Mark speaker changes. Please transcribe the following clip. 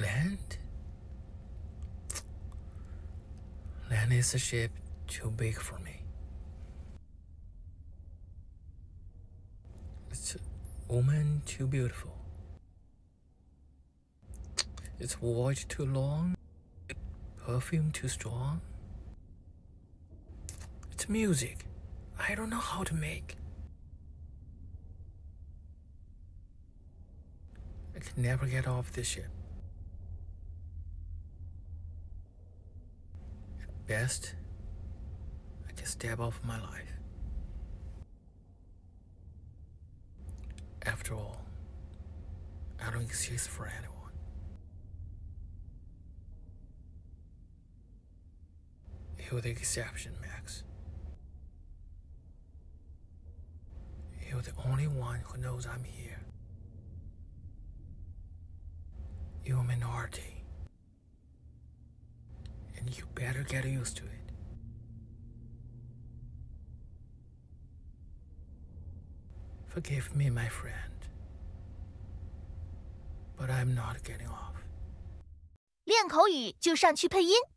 Speaker 1: Land? Land is a ship too big for me. It's a woman too beautiful. It's voyage too long. Perfume too strong. It's music I don't know how to make. I can never get off this ship. At best, I can step off my life. After all, I don't exist for anyone. You're the exception, Max. You're the only one who knows I'm here. You're a minority. And you better get used to it. Forgive me, my friend. But I'm not getting off.
Speaker 2: 练口语就上去配音。